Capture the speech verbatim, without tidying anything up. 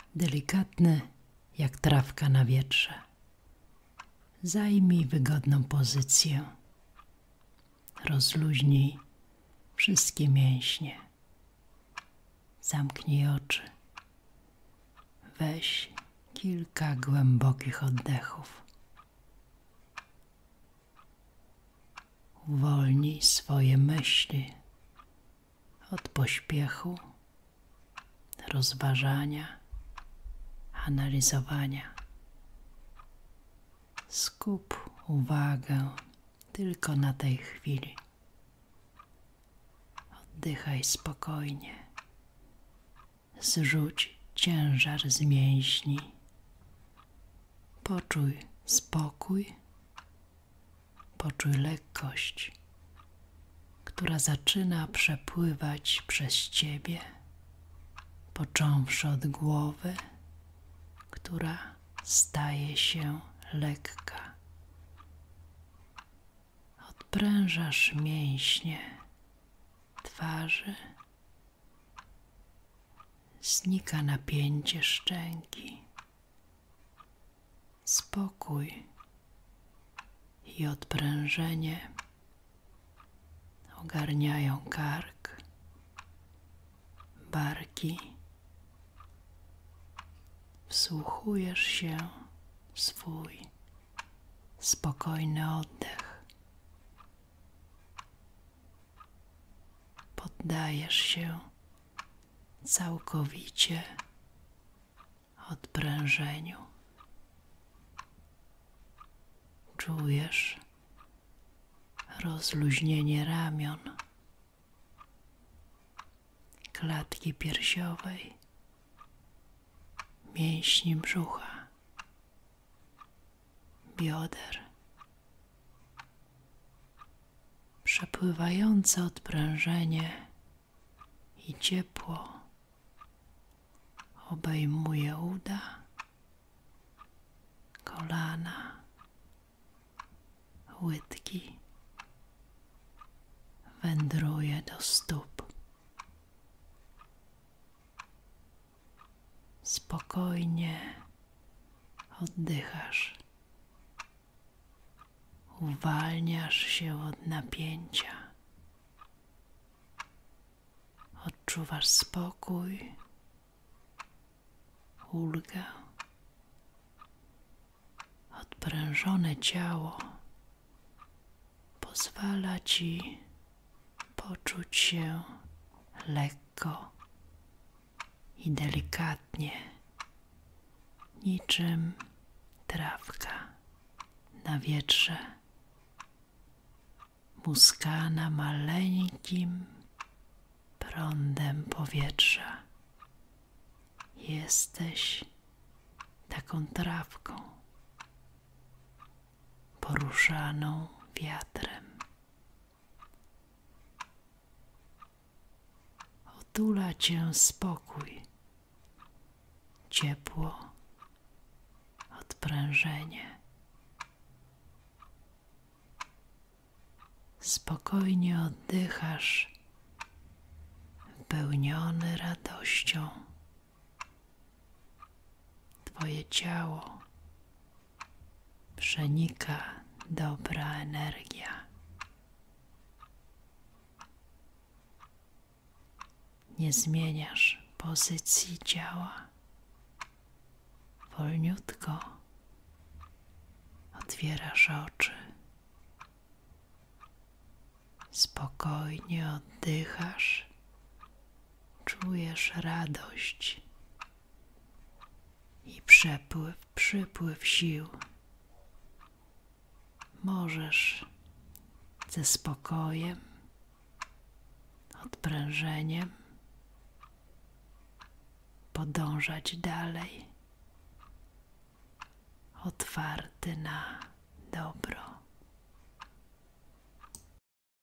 Delikatny jak trawka na wietrze. Zajmij wygodną pozycję. Rozluźnij wszystkie mięśnie. Zamknij oczy. Weź kilka głębokich oddechów. Uwolnij swoje myśli od pośpiechu, rozważania, analizowania. Skup uwagę tylko na tej chwili. Oddychaj spokojnie. Zrzuć ciężar z mięśni. Poczuj spokój. Poczuj lekkość, która zaczyna przepływać przez ciebie, począwszy od głowy, która staje się lekka. Odprężasz mięśnie twarzy, znika napięcie szczęki. Spokój i odprężenie ogarniają kark, barki. Wsłuchujesz się w swój spokojny oddech. Poddajesz się całkowicie odprężeniu. Czujesz rozluźnienie ramion, klatki piersiowej, mięśni brzucha, bioder. Przepływające odprężenie i ciepło obejmuje uda, kolana, łydki, wędruje do stóp. Spokojnie oddychasz. Uwalniasz się od napięcia. Odczuwasz spokój, ulgę. Odprężone ciało pozwala ci poczuć się lekko i delikatnie, niczym trawka na wietrze, muskana maleńkim prądem powietrza. Jesteś taką trawką poruszaną wiatrem. Otula cię spokój, ciepło, odprężenie. Spokojnie oddychasz, wypełniony radością. Twoje ciało przenika dobra energia. Nie zmieniasz pozycji ciała. Wolniutko otwierasz oczy. Spokojnie oddychasz. Czujesz radość i przepływ, przypływ sił. Możesz ze spokojem, odprężeniem podążać dalej, otwarty na dobro.